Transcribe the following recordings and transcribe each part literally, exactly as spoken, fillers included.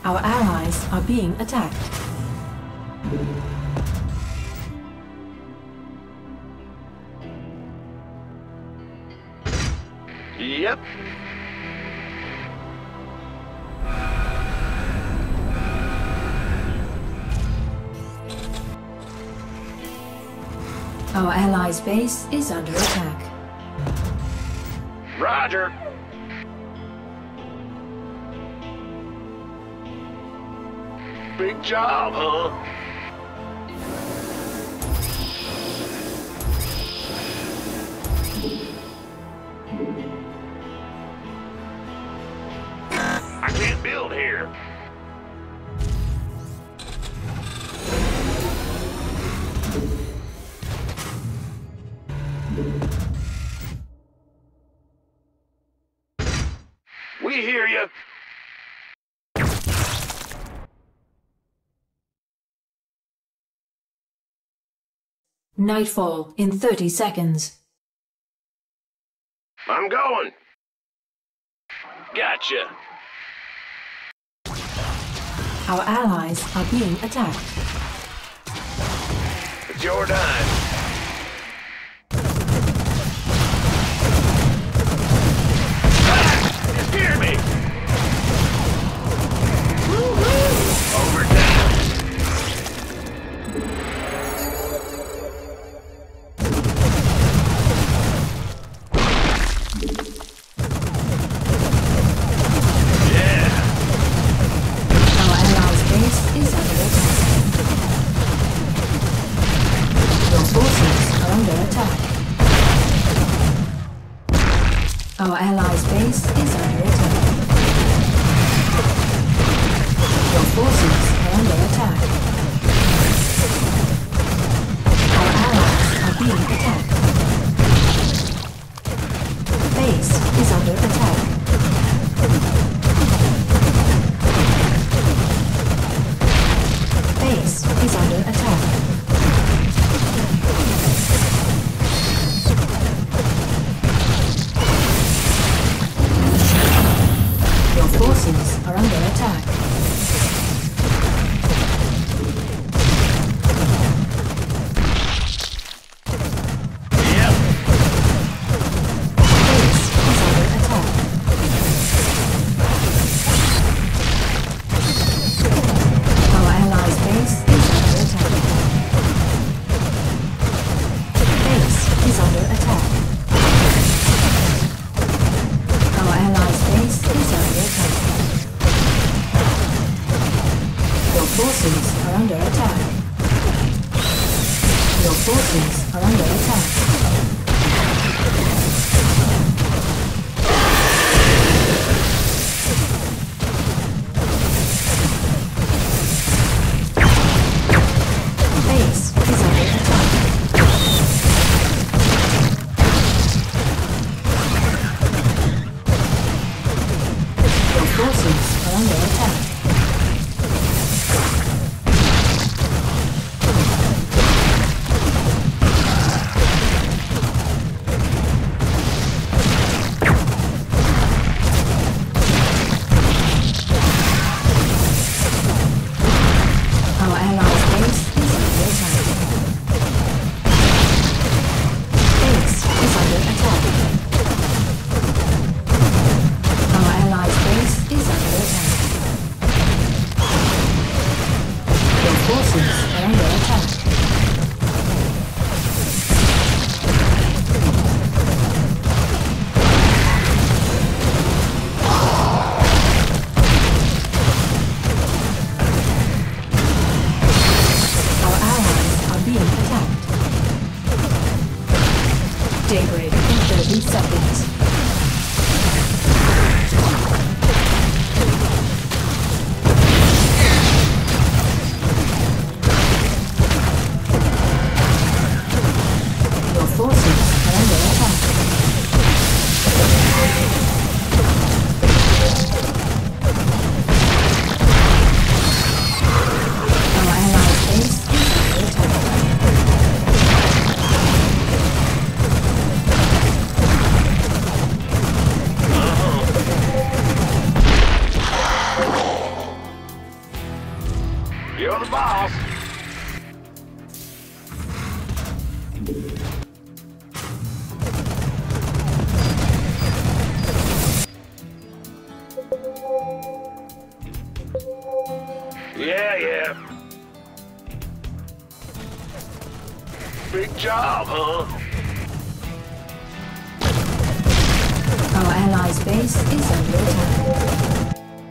Our allies are being attacked. Yep. Our allies' base is under attack. Roger. Big job, huh? I can't build here. We hear you. Nightfall in thirty seconds. I'm going. Gotcha. Our allies are being attacked. It's your time. Ah! You scared me. Woo-hoo! Overtime. Our allies' base is under attack. Your forces are under attack. Our allies are being attacked. Base is under attack. Base is under attack. Forces are under attack. Yep. Base is under attack. Our allies' base is under attack. Base is under attack. Our allies' base is under attack. Your forces are under attack. Your forces are under attack. Base is under attack. Your forces are under attack. Our allies' base is under attack. Base is under attack. Our allies' base is under attack. the boss. Yeah, yeah. Big job, huh? Our allies' base is under attack.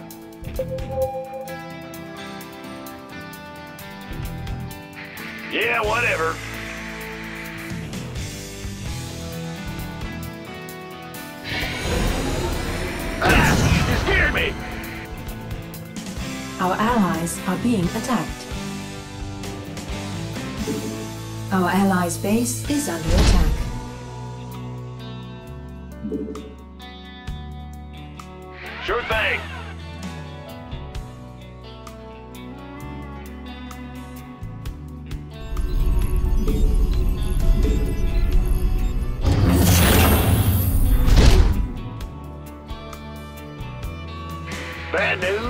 Yeah, whatever. Ah, you scared me. Our allies are being attacked. Our allies' base is under attack. Sure thing. Bad news?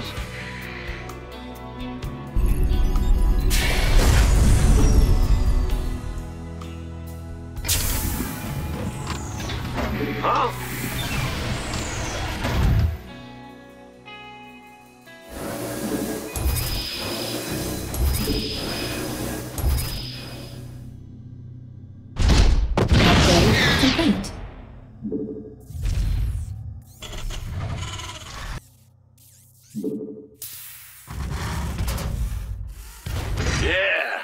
Huh? Upgrade complete. Yeah.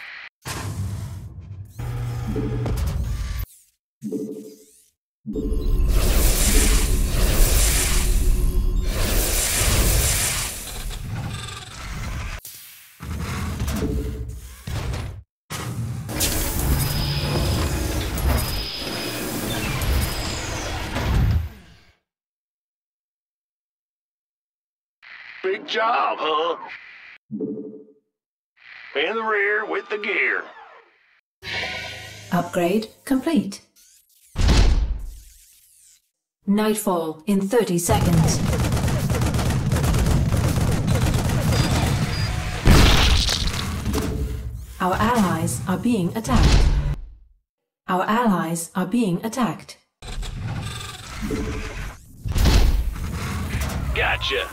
Big job, huh? In the rear with the gear. Upgrade complete. Nightfall in thirty seconds. Our allies are being attacked. Our allies are being attacked. Gotcha.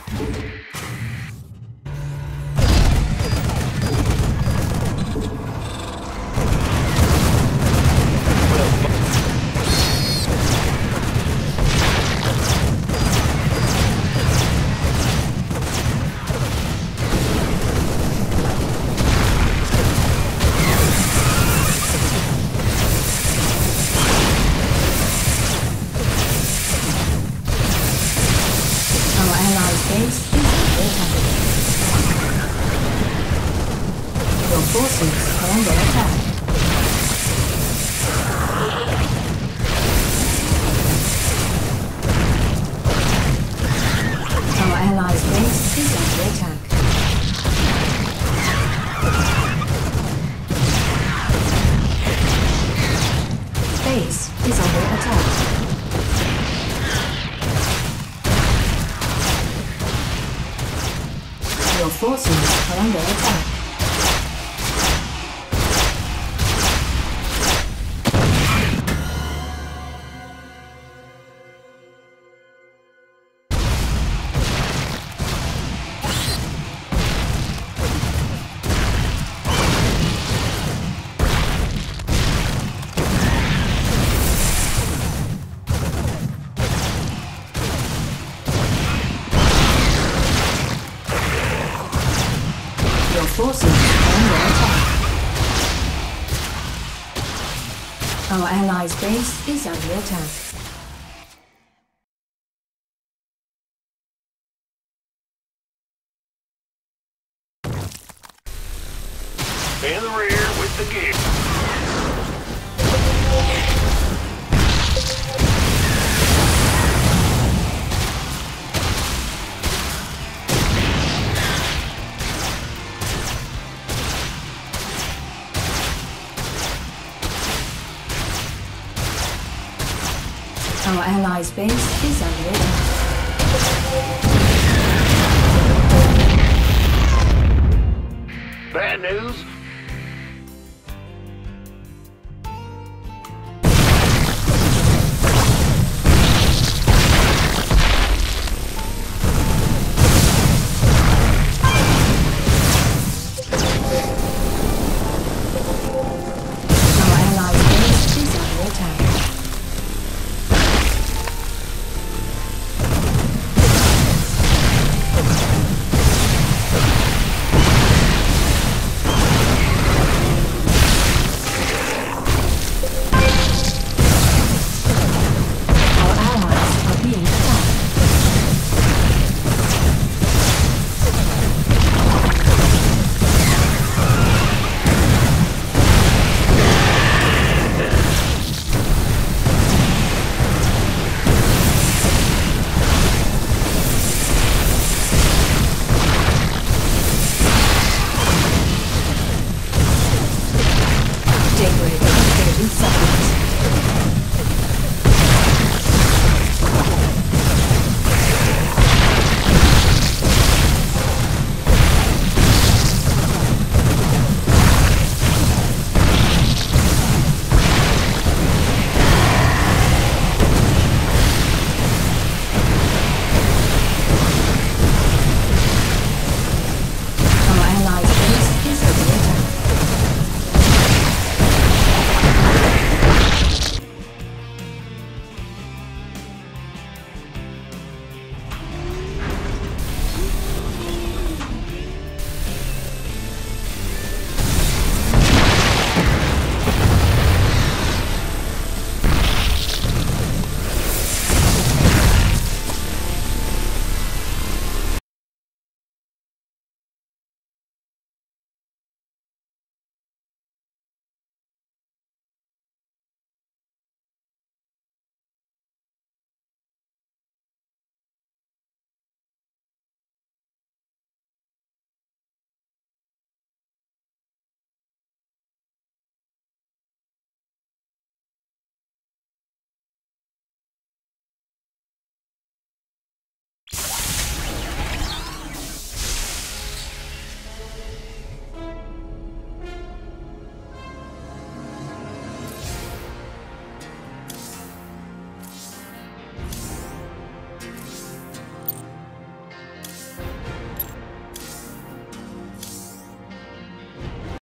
Base is under attack. Your forces are under attack. Our allies' base is under attack. Base is under attack. Your forces are under attack. Forces are under attack. Our allies' base is under attack. In the rear with the gear. Our allies' base is under attack.